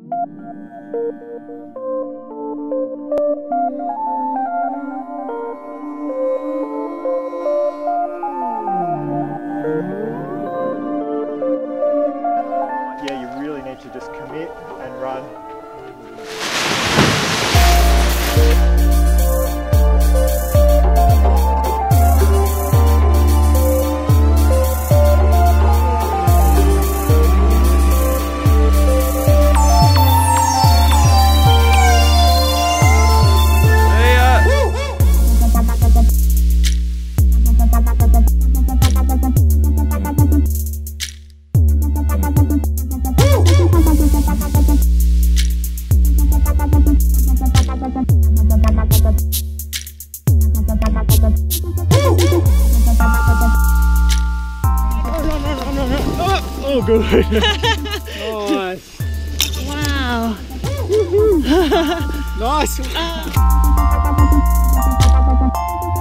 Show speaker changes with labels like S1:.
S1: Yeah, you really need to just commit and run. Oh, good. Nice.
S2: Wow.
S1: Nice.